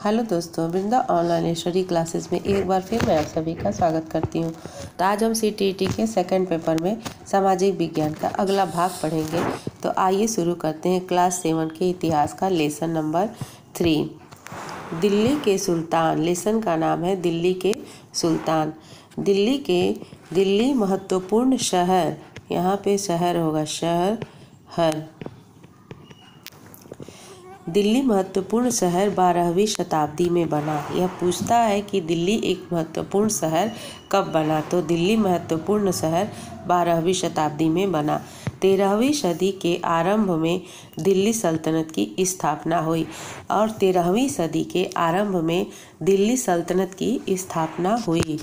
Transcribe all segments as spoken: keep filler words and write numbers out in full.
Hello दोस्तों, वृंदा online study classes में एक बार फिर मैं आप सभी का स्वागत करती हूँ। तो आज हम सी टी ई टी के सेकंड पेपर में सामाजिक विज्ञान का अगला भाग पढ़ेंगे। तो आइए शुरू करते हैं क्लास सेवन के इतिहास का लेसन नंबर थ्री, दिल्ली के सुल्तान। लेसन का नाम है दिल्ली के सुल्तान। दिल्ली के दिल्ली महत्वपूर्ण शहर, यहाँ पे शहर होगा, शहर हर दिल्ली महत्वपूर्ण शहर बारहवीं शताब्दी में बना। यह पूछता है कि दिल्ली एक महत्वपूर्ण शहर कब बना, तो दिल्ली महत्वपूर्ण शहर बारहवीं शताब्दी में बना। तेरहवीं सदी के आरंभ में दिल्ली सल्तनत की स्थापना हुई और तेरहवीं सदी के आरंभ में दिल्ली सल्तनत की स्थापना हुई।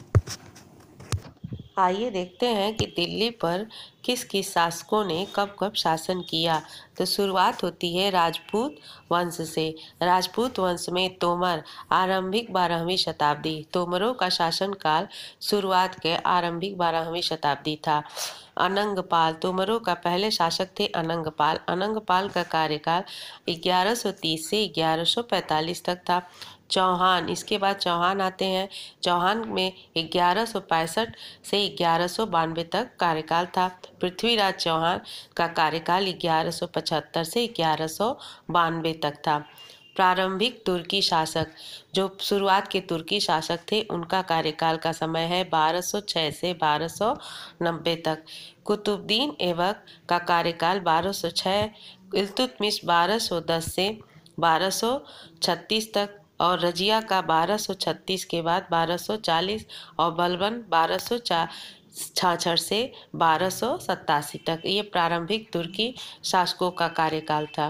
आइए देखते हैं कि दिल्ली पर किस किस शासकों ने कब कब शासन किया। तो शुरुआत होती है राजपूत वंश से। राजपूत वंश में तोमर, आरंभिक बारहवीं शताब्दी। तोमरों का शासनकाल शुरुआत के आरंभिक बारहवीं शताब्दी था। अनंगपाल, तोमरों का पहले शासक थे अनंगपाल। अनंगपाल का कार्यकाल ग्यारह सौ तीस से ग्यारह सौ पैंतालीस तक था। चौहान, इसके बाद चौहान आते हैं। चौहान में ग्यारह सौ पैंसठ से ग्यारह सौ बानवे तक कार्यकाल था। पृथ्वीराज चौहान का कार्यकाल ग्यारह सौ पचहत्तर से ग्यारह सौ बानवे तक था। प्रारंभिक तुर्की शासक, जो शुरुआत के तुर्की शासक थे, उनका कार्यकाल का समय है बारह सौ छह से बारह सौ नब्बे तक। कुतुबुद्दीन ऐबक का कार्यकाल बारह सौ छह, इल्तुतमिश बारह सौ दस से बारह सौ छत्तीस तक और रजिया का बारह सौ छत्तीस के बाद बारह सौ चालीस और बलबन बारह सौ छियासठ से बारह सौ सत्तासी तक। ये प्रारंभिक तुर्की शासकों का कार्यकाल था।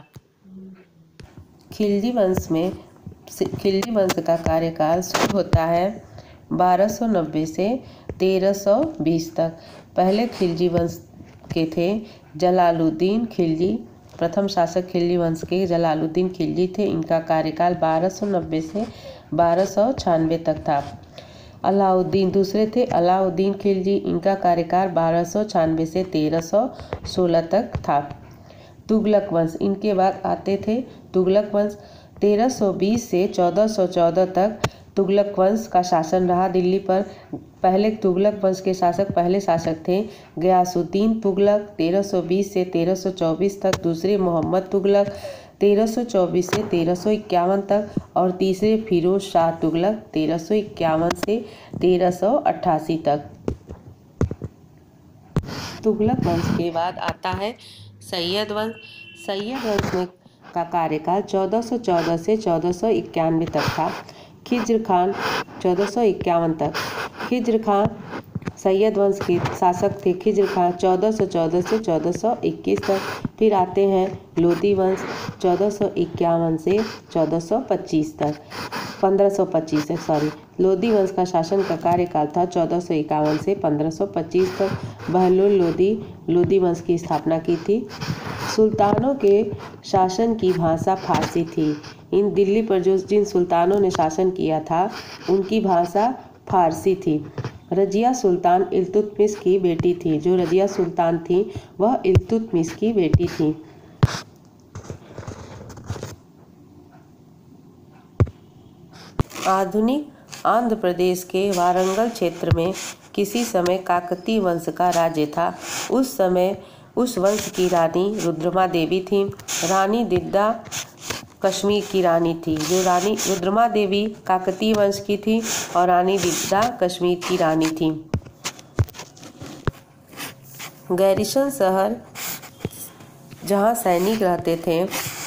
खिलजी वंश में खिलजी वंश का कार्यकाल शुरू होता है बारह सौ नब्बे से तेरह सौ बीस तक। पहले खिलजी वंश के थे जलालुद्दीन खिलजी। प्रथम शासक खिलजी वंश के जलालुद्दीन खिलजी थे। इनका कार्यकाल बारह सौ नब्बे से बारह सौ छियानवे तक था। अलाउद्दीन दूसरे थे अलाउद्दीन खिलजी। इनका कार्यकाल बारह सौ छियानवे से तेरह सौ सोलह तक था। तुगलक वंश, इनके बाद आते थे तुगलक वंश। तेरह सौ बीस से चौदह सौ चौदह तक तुगलक वंश का शासन रहा दिल्ली पर। पहले तुगलक वंश के शासक पहले शासक थे गयासुद्दीन तुगलक, तेरह सौ बीस से तेरह सौ चौबीस तक। दूसरे मोहम्मद तुगलक, तेरह सौ चौबीस से तेरह सौ इक्यावन तक। और तीसरे फिरोज शाह तुगलक, तेरह सौ इक्यावन से तेरह सौ अट्ठासी तक। तुगलक वंश के बाद आता है सैयद वंश। सैयद वंश में का कार्यकाल चौदह सौ चौदह से चौदह सौ इक्यानवे तक था। खिज्र खान चौदह सौ इक्यावन तक। खिज्र खान सैयद वंश के शासक थे। खिज्र खान चौदह सौ चौदह से चौदह सौ इक्कीस तक। फिर आते हैं लोदी वंश, चौदह सौ इक्यावन से चौदह सौ पच्चीस तक पंद्रह सौ पच्चीस तक सॉरी लोदी वंश का शासन का कार्यकाल था चौदह सौ इक्यावन से पंद्रह सौ पच्चीस तक। बहलोल लोदी लोदी वंश की स्थापना की थी। सुल्तानों के शासन की भाषा फारसी थी। इन दिल्ली पर जो जिन सुल्तानों ने शासन किया था उनकी भाषा फारसी थी। रजिया सुल्तान इल्तुतमिश की बेटी थी। जो रजिया सुल्तान थी वह इल्तुतमिश की बेटी थी। आधुनिक आंध्र प्रदेश के वारंगल क्षेत्र में किसी समय काकतीय वंश का राज्य था। उस समय उस वंश की रानी रुद्रमा देवी थी। रानी दिद्दा कश्मीर की रानी थी। जो रानी रुद्रमा देवी काकतीय वंश की थी और रानी दिद्दा कश्मीर की रानी थी। गैरिसन शहर जहाँ सैनिक रहते थे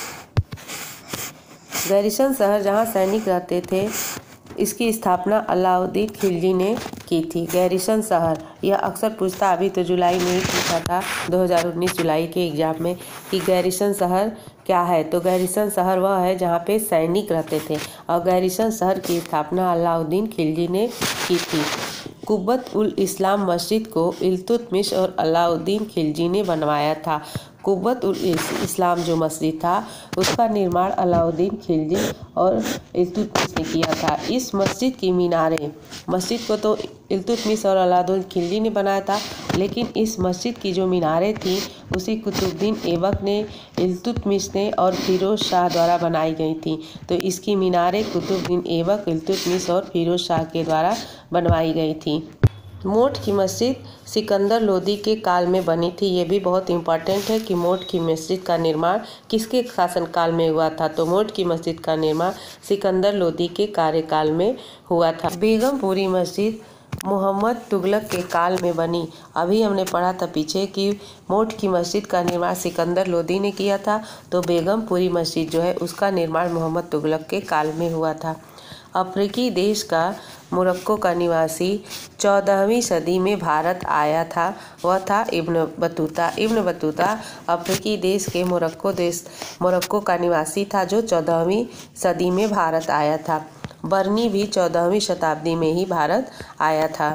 गैरिसन शहर जहाँ सैनिक रहते थे इसकी स्थापना अलाउद्दीन खिलजी ने की थी। गैरिसन शहर यह अक्सर पूछता, अभी तो जुलाई में ही पूछा था दो हज़ार उन्नीस जुलाई के एग्जाम में कि गैरिसन शहर क्या है। तो गैरिसन शहर वह है जहाँ पे सैनिक रहते थे और गैरिसन शहर की स्थापना अलाउद्दीन खिलजी ने की थी। कुब्बत उल इस्लाम मस्जिद को इल्तुतमिश और अलाउद्दीन खिलजी ने बनवाया था। कुव्वत उल इस्लाम जो मस्जिद था उसका निर्माण अलाउद्दीन खिलजी और इल्तुतमिश ने किया था। इस मस्जिद की मीनारें, मस्जिद को तो इल्तुतमिश और अलाउद्दीन खिलजी ने बनाया था, लेकिन इस मस्जिद की जो मीनारें थी उसे कुतुबुद्दीन ऐबक ने, इल्तुतमिश ने और फिरोज शाह द्वारा बनाई गई थी। तो इसकी मीनारें कुतुबुद्दीन ऐबक, इल्तुतमिश और फिरोज शाह के द्वारा बनवाई गई थी। मोट की मस्जिद सिकंदर लोदी के काल में बनी थी। ये भी बहुत इम्पॉर्टेंट है कि मोट की मस्जिद का निर्माण किसके शासनकाल में हुआ था। तो मोट की मस्जिद का निर्माण सिकंदर लोदी के कार्यकाल में हुआ था। बेगमपुरी मस्जिद मोहम्मद तुगलक के काल में बनी। अभी हमने पढ़ा था पीछे कि मोट की मस्जिद का निर्माण सिकंदर लोदी ने किया था, तो बेगमपुरी मस्जिद जो है उसका निर्माण मोहम्मद तुगलक के काल में हुआ था। अफ्रीकी देश का मोरक्को का निवासी चौदहवीं सदी में भारत आया था, वह था इब्न बतूता। इब्न बतूता अफ्रीकी देश के मोरक्को देश मोरक्को का निवासी था जो चौदहवीं सदी में भारत आया था। बर्नी भी चौदहवीं शताब्दी में ही भारत आया था।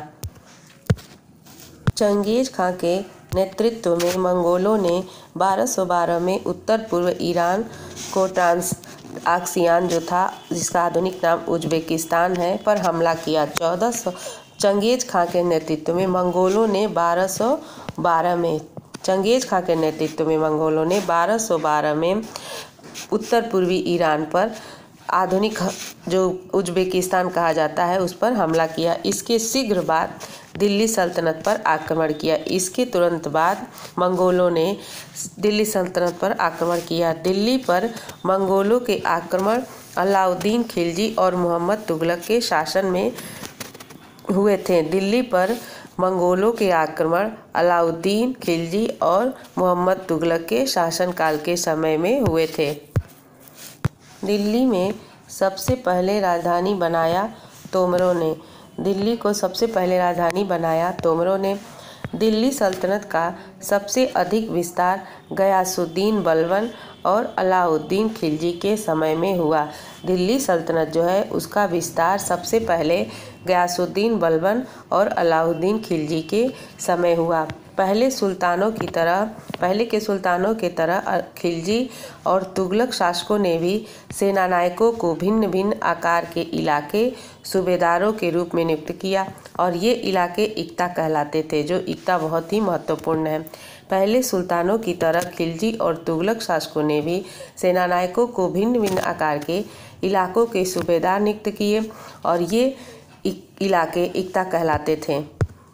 चंगेज खां के नेतृत्व में मंगोलों ने बारह सौ बारह में उत्तर पूर्व ईरान को ट्रांस आक्सियान जो था, जिसका आधुनिक नाम उज्बेकिस्तान है, पर हमला किया। चौदह सौ चंगेज खां के नेतृत्व में मंगोलों ने बारह सौ बारह में चंगेज खां के नेतृत्व में मंगोलों ने बारह सौ बारह में उत्तर पूर्वी ईरान पर, आधुनिक जो उज्बेकिस्तान कहा जाता है, उस पर हमला किया। इसके शीघ्र बाद दिल्ली सल्तनत पर आक्रमण किया। इसके तुरंत बाद मंगोलों ने दिल्ली सल्तनत पर आक्रमण किया। दिल्ली पर मंगोलों के आक्रमण अलाउद्दीन खिलजी और मोहम्मद तुगलक के शासन में हुए थे। दिल्ली पर मंगोलों के आक्रमण अलाउद्दीन खिलजी और मोहम्मद तुगलक के शासनकाल के समय में हुए थे। दिल्ली में सबसे पहले राजधानी बनाया तोमरों ने। दिल्ली को सबसे पहले राजधानी बनाया तोमरों ने। दिल्ली सल्तनत का सबसे अधिक विस्तार गयासुद्दीन बलबन और अलाउद्दीन खिलजी के समय में हुआ। दिल्ली सल्तनत जो है उसका विस्तार सबसे पहले गयासुद्दीन बलबन और अलाउद्दीन खिलजी के समय हुआ। पहले सुल्तानों की तरह पहले के सुल्तानों के तरह खिलजी और तुगलक शासकों ने भी सेनानायकों को भिन्न भिन्न आकार के इलाके सूबेदारों के रूप में नियुक्त किया और ये इलाके इक्ता कहलाते थे, जो इक्ता बहुत ही महत्वपूर्ण है। पहले सुल्तानों की तरह खिलजी और तुगलक शासकों ने भी सेनानायकों को भिन्न भिन्न आकार के इलाकों के सूबेदार नियुक्त किए और ये इलाके इक्ता कहलाते थे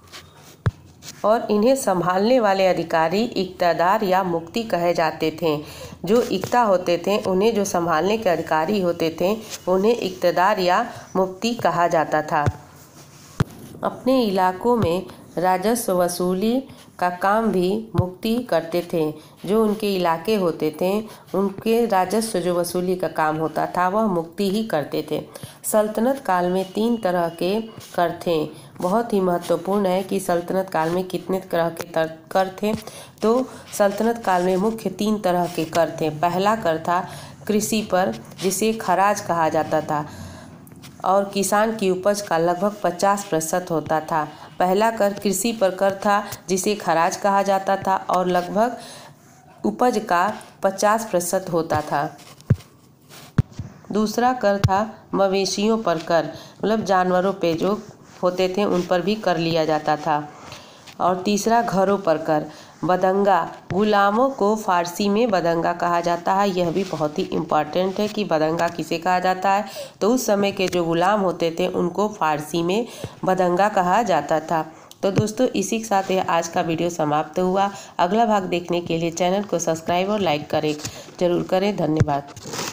और इन्हें संभालने वाले अधिकारी इक्तादार या मुफ्ती कहे जाते थे। जो इक्ता होते थे उन्हें जो संभालने के अधिकारी होते थे उन्हें इक्तादार या मुफ्ती कहा जाता था। अपने इलाकों में राजस्व वसूली का काम भी मुफ्ती करते थे। जो उनके इलाके होते थे उनके राजस्व जो वसूली का काम होता था वह मुफ्ती ही करते थे। सल्तनत काल में तीन तरह के कर थे। बहुत ही महत्वपूर्ण है कि सल्तनत काल में कितने तरह के कर थे। तो सल्तनत काल में मुख्य तीन तरह के कर थे। पहला कर था कृषि पर, जिसे खराज कहा जाता था और किसान की उपज का लगभग पचास प्रतिशत होता था। पहला कर कृषि पर कर था जिसे खराज कहा जाता था और लगभग उपज का पचास प्रतिशत होता था। दूसरा कर था मवेशियों पर कर, मतलब जानवरों पे जो होते थे उन पर भी कर लिया जाता था। और तीसरा घरों पर कर, बदंगा, गुलामों को फारसी में बदंगा कहा जाता है। यह भी बहुत ही इम्पॉर्टेंट है कि बदंगा किसे कहा जाता है। तो उस समय के जो गुलाम होते थे उनको फारसी में बदंगा कहा जाता था। तो दोस्तों इसी के साथ यह आज का वीडियो समाप्त हुआ। अगला भाग देखने के लिए चैनल को सब्सक्राइब और लाइक करें जरूर करें। धन्यवाद।